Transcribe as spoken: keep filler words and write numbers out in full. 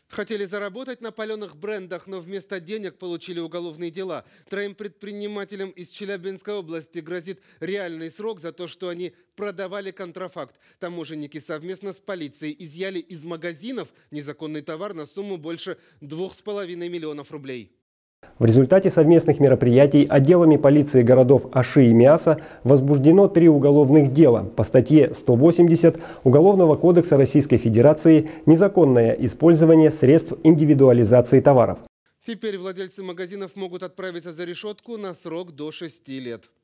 Хотели заработать на паленых брендах, но вместо денег получили уголовные дела. Троим предпринимателям из Челябинской области грозит реальный срок за то, что они продавали контрафакт. Таможенники совместно с полицией изъяли из магазинов незаконный товар на сумму больше двух с половиной миллионов рублей. В результате совместных мероприятий отделами полиции городов Аши и Миаса возбуждено три уголовных дела по статье сто восемьдесят Уголовного кодекса Российской Федерации «Незаконное использование средств индивидуализации товаров». Теперь владельцы магазинов могут отправиться за решетку на срок до шести лет.